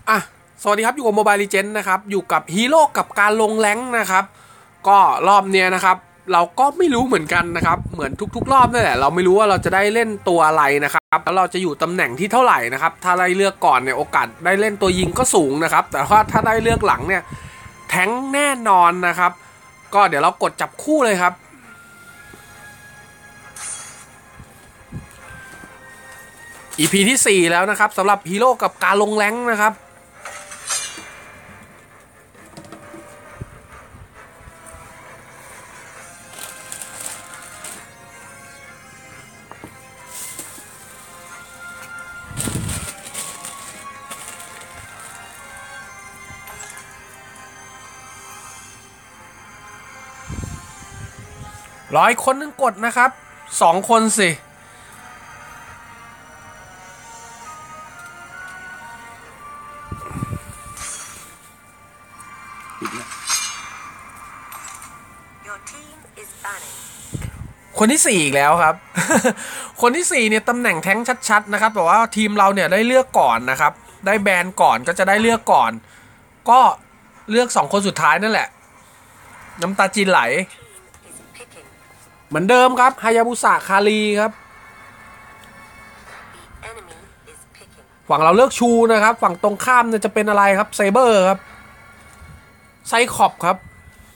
อ่ะสวัสดีครับอยู่กับ Mobile Legends นะครับอยู่กับฮีโร่กับการลงแรงค์นะครับก็รอบเนี้ยนะครับเราก็ไม่รู้เหมือนกันนะครับเหมือนทุกๆรอบนั่นแหละเราไม่รู้ว่าเราจะได้เล่นตัวอะไรนะครับแล้วเราจะอยู่ตำแหน่งที่เท่าไหร่นะครับถ้าได้เลือกก่อนเนี่ยโอกาสได้เล่นตัวยิงก็สูงนะครับแต่ว่าถ้าได้เลือกหลังเนี่ยแทงค์แน่นอนนะครับก็เดี๋ยวเรากดจับคู่เลยครับ EP ที่4แล้วนะครับสำหรับฮีโร่กับการลงแรงค์นะครับ100 คนนึงกดนะครับ2 คนสิคนที่4อีกแล้วครับ คนที่4เนี่ยตำแหน่งแท้งชัดๆนะครับแต่ว่าทีมเราเนี่ยได้เลือกก่อนนะครับได้แบนก่อนก็จะได้เลือกก่อนก็เลือก2 คนสุดท้ายนั่นแหละน้ำตาจีนไหลเหมือนเดิมครับฮายาบุสะคารีครับฝั่งเราเลือกชูนะครับฝั่งตรงข้ามเนี่ยจะเป็นอะไรครับไซเบอร์ครับไซคอปครับ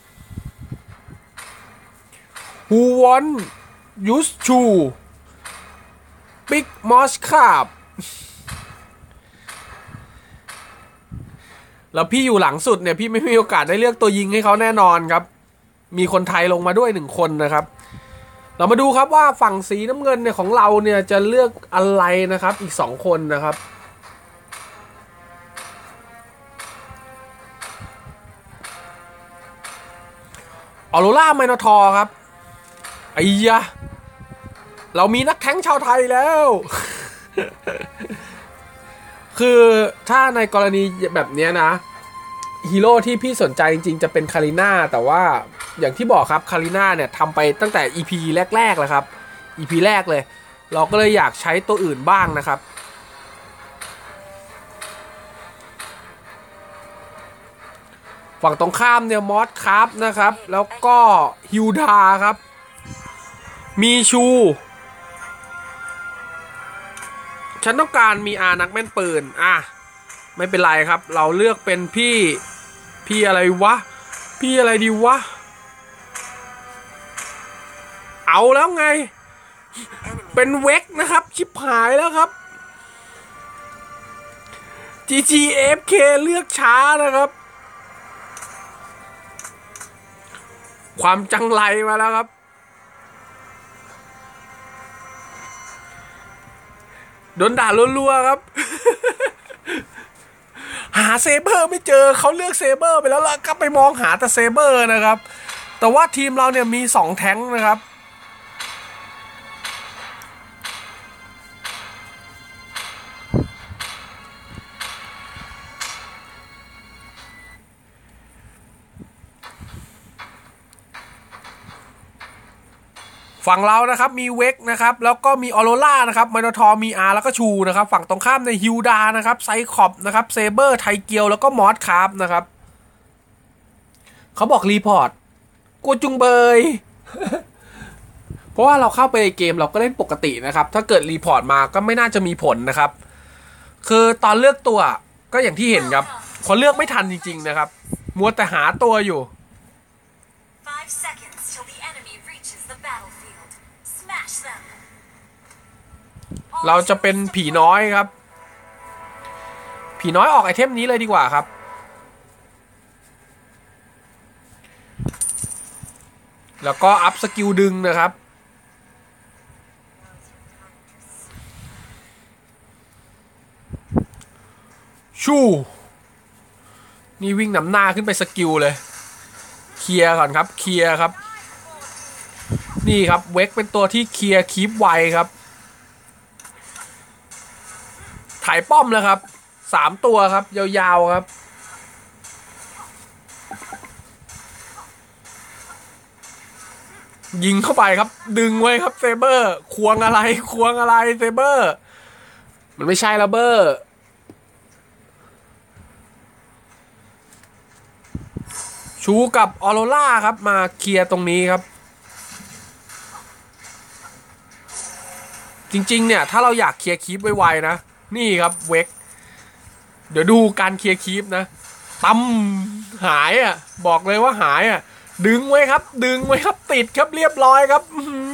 Who want use to Big Moss ครับแล้วพี่อยู่หลังสุดเนี่ยพี่ไม่มีโอกาสได้เลือกตัวยิงให้เขาแน่นอนครับมีคนไทยลงมาด้วย1 คนนะครับเรามาดูครับว่าฝั่งสีน้ำเงินเนี่ยของเราเนี่ยจะเลือกอะไรนะครับอีก2 คนนะครับออโรราไมโนทอร์ครับไอ้ยะเรามีนักแข่งชาวไทยแล้ว คือถ้าในกรณีแบบนี้นะฮีโร่ที่พี่สนใจจริงๆจะเป็นคาริน่าแต่ว่าอย่างที่บอกครับคาริน่าเนี่ยทำไปตั้งแต่ EP แรกๆแล้วครับ EP แรกเลยเราก็เลยอยากใช้ตัวอื่นบ้างนะครับฝั่งตรงข้ามเนี่ยมอสครับนะครับแล้วก็ฮิวดาครับมีชูฉันต้องการมีนักแม่นปืนไม่เป็นไรครับเราเลือกเป็นพี่อะไรวะพี่อะไรดีวะเอาแล้วไงเป็นเวกนะครับชิบหายแล้วครับ GGFK เลือกช้านะครับความจังไรมาแล้วครับโดนด่ารัวๆครับ หาเซเบอร์ไม่เจอเขาเลือกเซเบอร์ไปแล้วล่ะก็ไปมองหาแต่เซเบอร์นะครับแต่ว่าทีมเราเนี่ยมี2 แท้งนะครับฝั่งเรานะครับมีเวกนะครับแล้วก็มีออโรรานะครับไมโนทอร์มีแล้วก็ชูนะครับฝั่งตรงข้ามในฮิวดานะครับไซคอปนะครับเซเบอร์ไทเกียวแล้วก็มอสคาร์ฟนะครับเขาบอกรีพอร์ตกูจุงเบย เพราะว่าเราเข้าไปในเกมเราก็เล่นปกตินะครับถ้าเกิดรีพอร์ตมาก็ไม่น่าจะมีผลนะครับคือตอนเลือกตัวก็อย่างที่เห็นครับพอเลือกไม่ทันจริงๆนะครับมัวแต่หาตัวอยู่เราจะเป็นผีน้อยครับผีน้อยออกไอเทมนี้เลยดีกว่าครับแล้วก็อัพสกิลดึงนะครับชูนี่วิ่งนำหน้าขึ้นไปสกิลเลยเคลียร์ก่อนครับเคลียร์ครับนี่ครับเวกเป็นตัวที่เคลียร์คีปไวครับถ่ายป้อมแล้วครับ3 ตัวครับยาวๆครับยิงเข้าไปครับดึงไว้ครับเซเบอร์ควงอะไรเซเบอร์มันไม่ใช่ระเบอร์ชูกับออโรราครับมาเคลียร์ตรงนี้ครับจริงๆเนี่ยถ้าเราอยากเคลียร์คีปไวๆนะนี่ครับเวกเดี๋ยวดูการเคลียร์คีปนะตั้มหายอ่ะบอกเลยว่าหายอ่ะดึงไว้ครับดึงไว้ครับติดครับเรียบร้อยครับ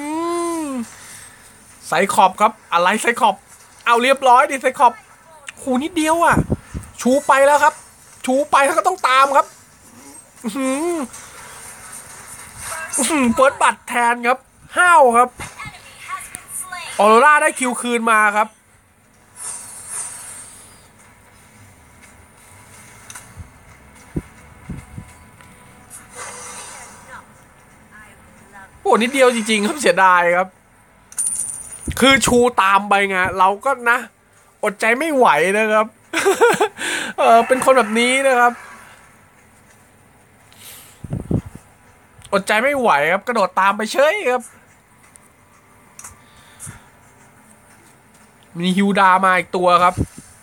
ไซคอบครับอะไรไซคอบเอาเรียบร้อยดิไซคอบหูนิดเดียวอ่ะชูไปแล้วครับชูไปแล้วก็ต้องตามครับเปิดบัตรแทนครับห้าวครับออโรราได้คิวคืนมาครับโอ้นิดเดียวจริงๆครับเสียดายครับคือชูตามไปไงเราก็นะอดใจไม่ไหวนะครับ เป็นคนแบบนี้นะครับอดใจไม่ไหวครับกระโดดตามไปเฉยครับมีฮิวดามาอีกตัวครับ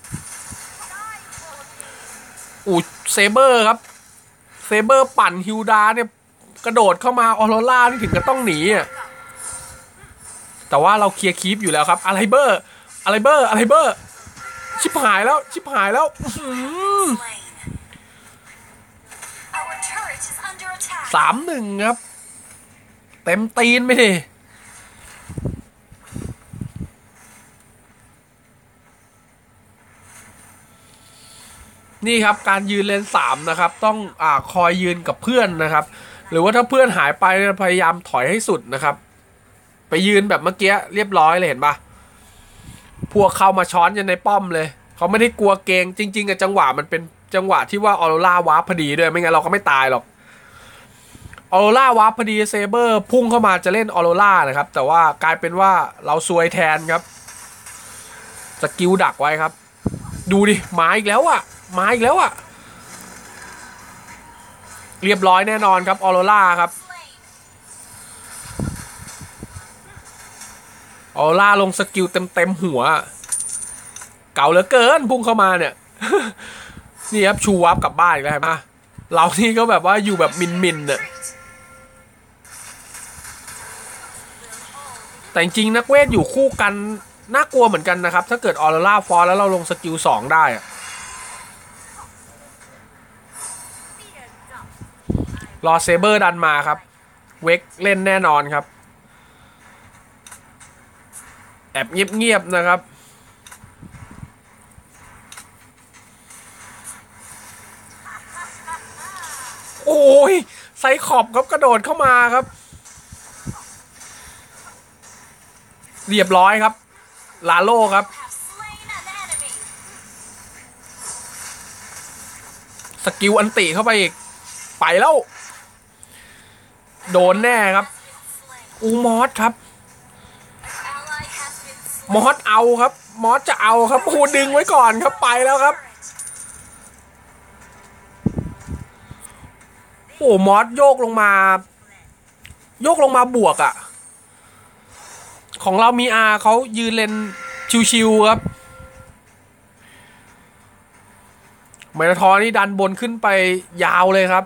เซเบอร์ครับเซเบอร์ปั่นฮิวดาเนี่ยกระโดดเข้ามาออโรรานี่ถึงก็ต้องหนีอ่ะแต่ว่าเราเคลียร์คีปอยู่แล้วครับอะไรเบอร์ชิบหายแล้ว3-1ครับเต็มตีนไม่ดินี่ครับการยืนเลน3นะครับต้องคอยยืนกับเพื่อนนะครับหรือว่าถ้าเพื่อนหายไปพยายามถอยให้สุดนะครับไปยืนแบบเมื่อกี้เรียบร้อยเลยเห็นปะพวกเข้ามาช้อนยันในป้อมเลยเขาไม่ได้กลัวเกงจริงๆกับจังหวะมันเป็นจังหวะที่ว่าออโรราวาร์ปพอดีด้วยไม่งั้นเราก็ไม่ตายหรอกออโรราวาร์ปพอดีเซเบอร์พุ่งเข้ามาจะเล่นออโรรานะครับแต่ว่ากลายเป็นว่าเราซวยแทนครับสกิลดักไว้ครับดูดิมาอีกแล้วอ่ะเรียบร้อยแน่นอนครับออโรราครับออโรราลงสกิลเต็มหัวเก่าเหลือเกินพุ่งเข้ามาเนี่ย นี่ครับชูวับกลับบ้านอีกแล้วเห็นไหมเรานี่ก็แบบว่าอยู่แบบมินเนี่ยแต่จริงนักเวทอยู่คู่กันน่ากลัวเหมือนกันนะครับถ้าเกิดออโรราฟอร์แล้วเราลงสกิล2ได้รอเซเบอร์ดันมาครับเวกเล่นแน่นอนครับแอบเงียบๆนะครับโอ้ยไซคอบครับกระโดดเข้ามาครับเรียบร้อยครับลาโลครับสกิลอันติเข้าไปอีกไปแล้วโดนแน่ครับมอสครับมอสเอาครับมอสจะเอาครับโอ้ดึงไว้ก่อนครับไปแล้วครับโอ้มอสโยกลงมาบวกอ่ะของเรามีเขายืนเลนชิวๆครับไมโนทอร์นี่ดันบนขึ้นไปยาวเลยครับ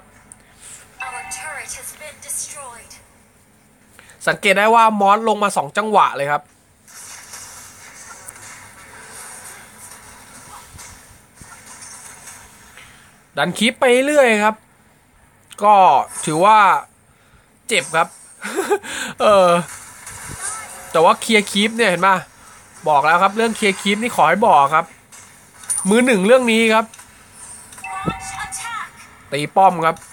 สังเกตได้ว่ามอสลงมา2จังหวะเลยครับดันคลิปไปเรื่อยครับก็ถือว่าเจ็บครับ แต่ว่าเคลียร์คลิปเนี่ยเห็นป่ะบอกแล้วครับเรื่องเคลียร์คลิปนี่ขอให้บอกครับมือหนึ่งเรื่องนี้ครับตีป้อมครับ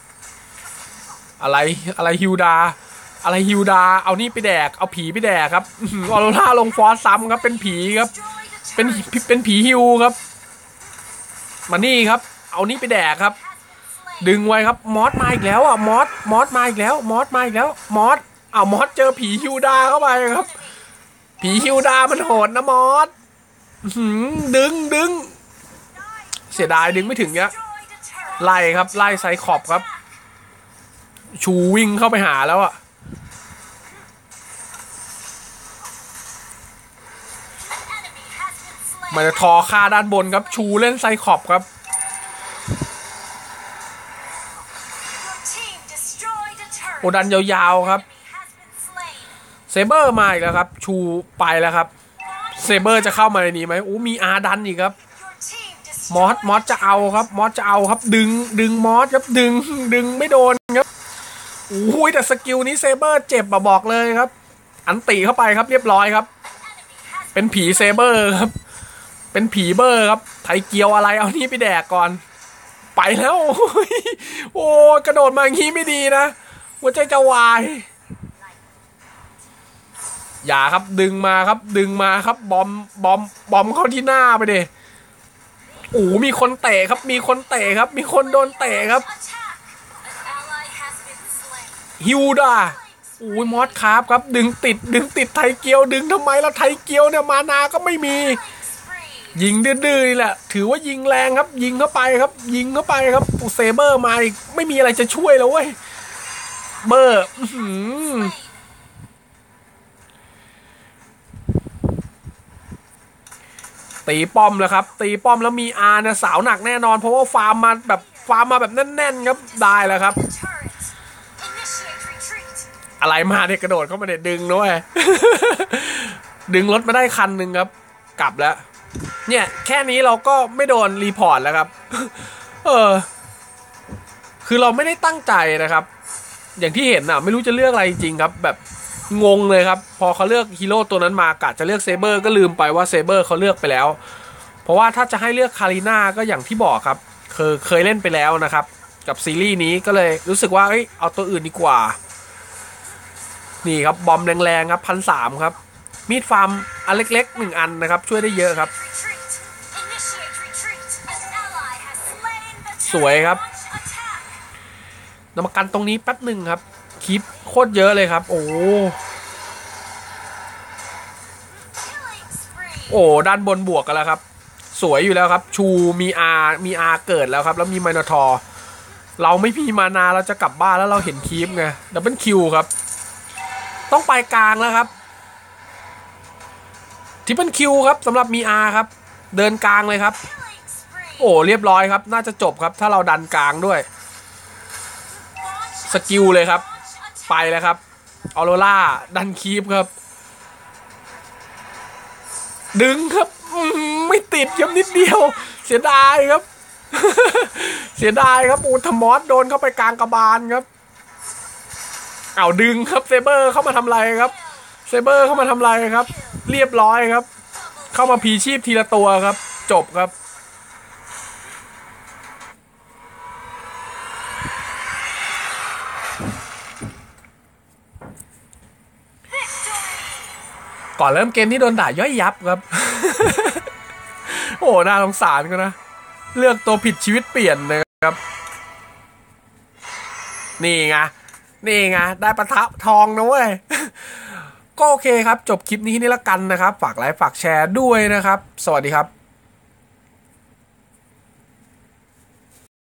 อะไรฮิวดาเอานี่ไปแดกเอาผีไปแดกครับออโรราลงฟอสซ้ำครับเป็นผีครับเป็นผีฮิวครับมานี่ครับเอานี่ไปแดกครับดึงไว้ครับมอสมาอีกแล้วอ่ะมอสมาอีกแล้วมอสมอสเจอผีฮิวดาเข้าไปครับผีฮิวดามันโหดนะมอสดึงเสียดายดึงไม่ถึงเนี้ยไล่ครับไล่ไซคอบครับชูวิ่งเข้าไปหาแล้วอ่ะมันจะทอค่าด้านบนครับชูเล่นไซคอบครับดันยาวๆครับเซเบอร์มาอีกแล้วครับชูไปแล้วครับเซเบอร์จะเข้ามาในนี้ไหมมีอาดันอีกครับมอสจะเอาครับมอสจะเอาครับดึงมอสครับดึงไม่โดนครับแต่สกิลนี้เซเบอร์เจ็บบอกเลยครับอันติเข้าไปครับเรียบร้อยครับเป็นผีเซเบอร์ครับเป็นผีเบอร์ครับไทเกียวอะไรเอานี่ไปแดกก่อนไปแล้วโอ้กระโดดมาอย่างนี้ไม่ดีนะหัวใจจะวายอย่าครับดึงมาครับบอมเข้าที่หน้าไปดิมีคนเตะครับมีคนโดนเตะครับฮิวดามอสครับดึงติดไทเกียวดึงทำไมล่ะไทเกียวเนี่ยมานาก็ไม่มียิงดื้อๆนี่แหละถือว่ายิงแรงครับยิงเข้าไปครับเซเบอร์มาอีกไม่มีอะไรจะช่วยแล้วเว้ยเบอร์ตีป้อมแล้วครับตีป้อมแล้วมีอาร์เนี่ยสาวหนักแน่นอนเพราะว่าฟาร์มมาแบบแน่นๆครับได้แล้วครับอะไรมาเนี่ยกระโดดเข้ามาเนี่ยดึงด้วย ดึงรถมาได้คันหนึ่งครับกลับแล้วเนี่ยแค่นี้เราก็ไม่โดนรีพอร์ตแล้วครับ คือเราไม่ได้ตั้งใจนะครับอย่างที่เห็นไม่รู้จะเลือกอะไรจริงครับแบบงงเลยครับพอเขาเลือกฮีโร่ตัวนั้นมากะจะเลือกเซเบอร์ก็ลืมไปว่าเซเบอร์เขาเลือกไปแล้วเพราะว่าถ้าจะให้เลือกคาริน่าก็อย่างที่บอกครับเคยเล่นไปแล้วนะครับกับซีรีส์นี้ก็เลยรู้สึกว่าเอาตัวอื่นดีกว่านี่ครับบอมแรงๆครับ1,300ครับมีดฟาร์มอันเล็กๆ1อันนะครับช่วยได้เยอะครับสวยครับนำมากันตรงนี้แป๊บหนึ่งครับคลิปโคตรเยอะเลยครับโอ้ด้านบนบวกกันแล้วครับสวยอยู่แล้วครับชูมีอาเกิดแล้วครับแล้วมีไมโนทอร์เราไม่มีมานาเราจะกลับบ้านแล้วเราเห็นคลิปไงดับเบิลคิวครับต้องไปกลางแล้วครับทริปเปิลคิวครับสำหรับมีอาครับเดินกลางเลยครับเรียบร้อยครับน่าจะจบครับถ้าเราดันกลางด้วยสกิลเลยครับไปแล้วครับออโรร่าดันคีปครับดึงครับไม่ติดยับนิดเดียวเสียดายครับ เสียดายครับทมอสโดนเข้าไปกลางกระบาลครับดึงครับเซเบอร์เข้ามาทำไรครับเซเบอร์เข้ามาทำไรครับเรียบร้อยครับเข้ามาพีชีพทีละตัวครับจบครับก่อนเริ่มเกมที่โดนด่าย่อยยับครับ น่าสงสารก็นะเลือกตัวผิดชีวิตเปลี่ยนนะครับนี่ไงได้ปะทะทองนะเว้ย ก็โอเคครับจบคลิปนี้นี่ละกันนะครับฝากไลค์ฝากแชร์ด้วยนะครับสวัสดีครับ